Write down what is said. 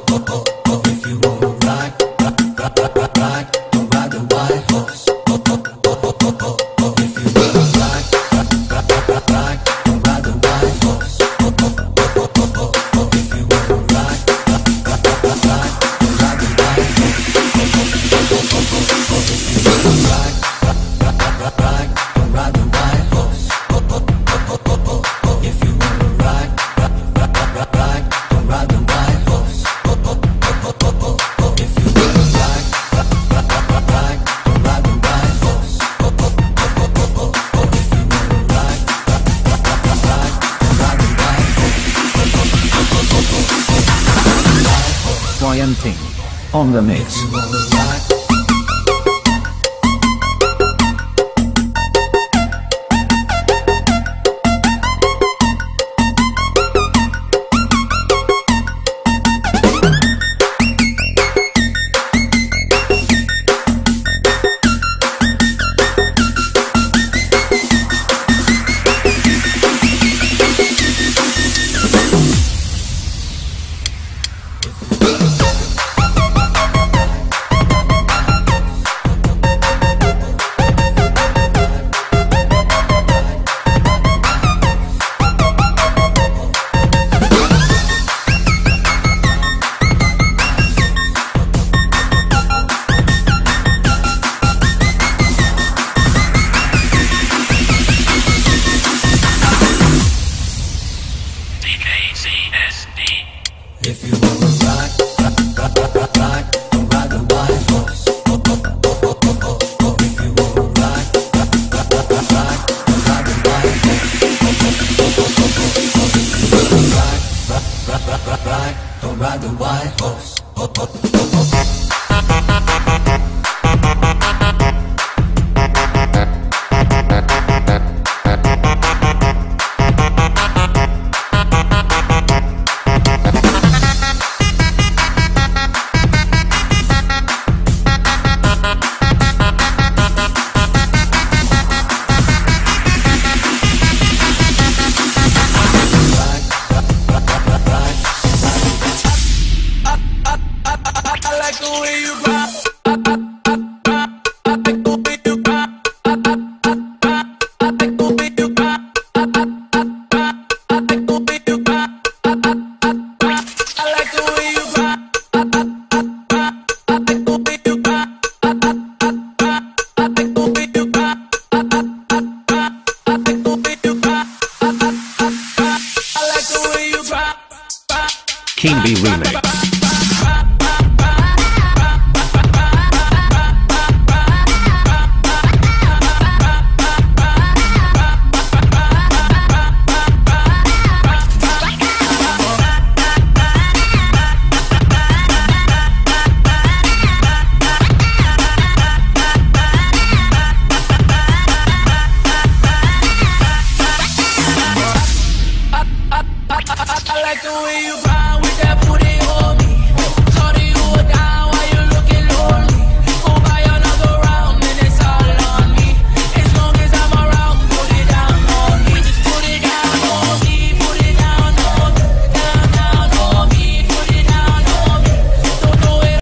If you wanna ride, don't ride the white horse. If you wanna ride, don't ride the white horse. If you wanna ride, don't ride the white horse. If you wanna ride, don't ride the white horse. If you wanna ride, don't ride the white horse. If you wanna ride, don't ride the white horse. If you wanna ride, don't ride the white horse. YNT on the mix. If you wanna ride, if you wanna ride, don't ride the white horse. If you wanna ride, don't ride the white horse. If you wanna ride, don't ride the white horse. I like the way you rock.